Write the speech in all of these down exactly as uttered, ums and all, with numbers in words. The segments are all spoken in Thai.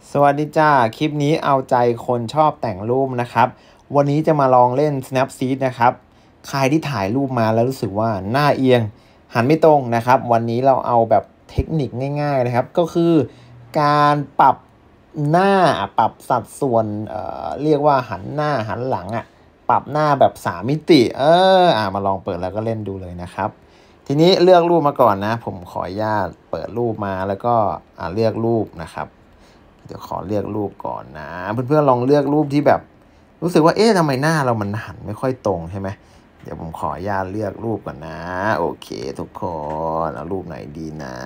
สวัสดีจ้าคลิปนี้เอาใจคนชอบแต่งรูปนะครับวันนี้จะมาลองเล่น Snapseed นะครับใครที่ถ่ายรูปมาแล้วรู้สึกว่าหน้าเอียงหันไม่ตรงนะครับวันนี้เราเอาแบบเทคนิคง่ายๆนะครับก็คือการปรับหน้าปรับสัดส่วนเอ่อเรียกว่าหันหน้าหันหลังอ่ะปรับหน้าแบบสามมิติเอออ่ามาลองเปิดแล้วก็เล่นดูเลยนะครับทีนี้เลือกรูปมาก่อนนะผมขออนุญาตเปิดรูปมาแล้วก็อ่าเลือกรูปนะครับเดี๋ยวขอเลือกรูปก่อนนะเพื่อนๆลองเลือกรูปที่แบบรู้สึกว่าเอ๊ะทำไมหน้าเรามันหันไม่ค่อยตรงใช่ไหมเดี๋ยวผมขออนุญาตเลือกรูปก่อนนะโอเคทุกคนเอารูปไหนดีนะ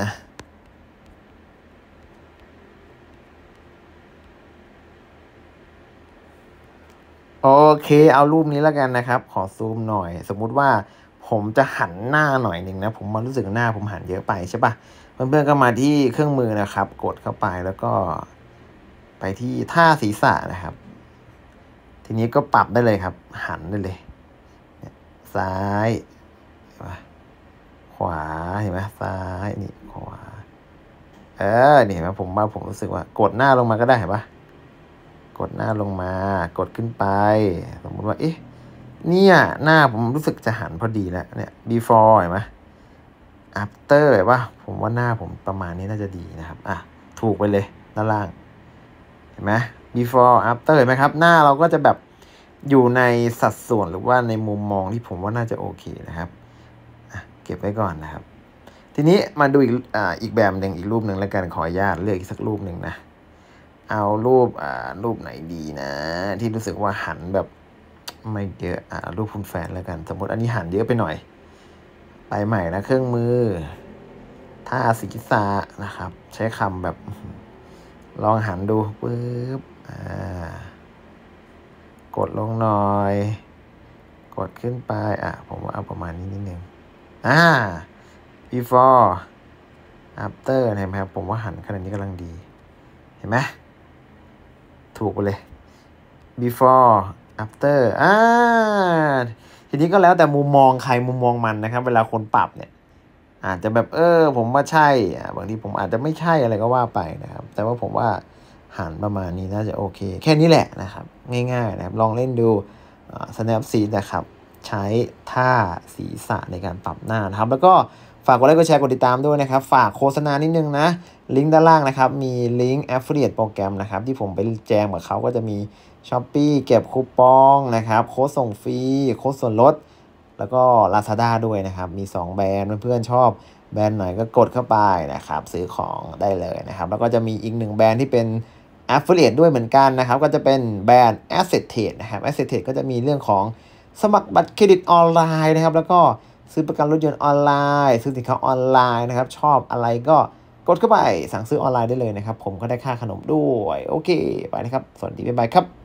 โอเคเอารูปนี้แล้วกันนะครับขอซูมหน่อยสมมุติว่าผมจะหันหน้าหน่อยหนึ่งนะผมมารู้สึกหน้าผมหันเยอะไปใช่ปะเพื่อนๆก็มาที่เครื่องมือนะครับกดเข้าไปแล้วก็ไปที่ท่าศีรษะนะครับ ทีนี้ก็ปรับได้เลยครับ หันได้เลยซ้ายขวาเห็นไหมซ้ายนี่ขวาเออนี่เห็นไหมผมว่าผมรู้สึกว่ากดหน้าลงมาก็ได้เห็นปะกดหน้าลงมากดขึ้นไป สมมุติว่าเอ๊ะเนี่ยหน้าผมรู้สึกจะหันพอดีแล้วเนี่ย before เห็นไหม after เห็นปะผมว่าหน้าผมประมาณนี้น่าจะดีนะครับอ่ะถูกไปเลยด้านล่างเห็นไหม before after เห็นไหมครับหน้าเราก็จะแบบอยู่ในสัดส่วนหรือว่าในมุมมองที่ผมว่าน่าจะโอเคนะครับเก็บไว้ก่อนนะครับทีนี้มาดูอีกอ่าอีกแบบหนึ่งอีกรูปหนึ่งแล้วกันขออนุญาตเลือกอีกสักรูปหนึ่งนะเอารูปอ่ารูปไหนดีนะที่รู้สึกว่าหันแบบไม่เยอะอ่ารูปคุณแฟนแล้วกันสมมติอันนี้หันเยอะไปหน่อยไปใหม่นะเครื่องมือท่าศีรษะนะครับใช้คำแบบลองหันดูปึ๊บอ่ากดลงหน่อยกดขึ้นไปอ่ะผมว่าเอาประมาณนี้นิดนึงอ่า before after เห็นไหมครับผมว่าหันขนาดนี้กำลังดีเห็นไหมถูกไปเลย before after อ่าทีนี้ก็แล้วแต่มุมมองใครมุมมองมันนะครับเวลาคนปรับเนี่ยอาจจะแบบเออผมว่าใช่อ่าบางทีผมอาจจะไม่ใช่อะไรก็ว่าไปนะครับแต่ว่าผมว่าหันประมาณนี้น่าจะโอเคแค่นี้แหละนะครับง่ายๆนะครับลองเล่นดู Snapseed นะครับใช้ท่าศีรษะในการปรับหน้านะครับแล้วก็ฝากกดไลค์กดแชร์กดติดตามด้วยนะครับฝากโฆษณานิดนึงนะลิงก์ด้านล่างนะครับมีลิงก์ Affiliate โปรแกรมนะครับที่ผมไปแจมกับเขาก็จะมี Shopee เก็บคูปองนะครับโค้ดส่งฟรีโค้ดส่วนลดแล้วก็ Lazada ด้วยนะครับมีสองแบรนด์เพื่อนๆชอบแบรนด์ไหนก็กดเข้าไปนะครับซื้อของได้เลยนะครับแล้วก็จะมีอีกหนึ่งแบรนด์ที่เป็น Affiliate ด้วยเหมือนกันนะครับก็จะเป็นแบรนด์ Asset Trade นะครับ Asset Trade ก็จะมีเรื่องของสมัครบัตรเครดิตออนไลน์นะครับแล้วก็ซื้อประกันรถยนต์ออนไลน์ซื้อสินค้าออนไลน์นะครับชอบอะไรก็กดเข้าไปสั่งซื้อออนไลน์ได้เลยนะครับผมก็ได้ค่าขนมด้วยโอเคไปนะครับสวัสดีบ๊ายบายครับ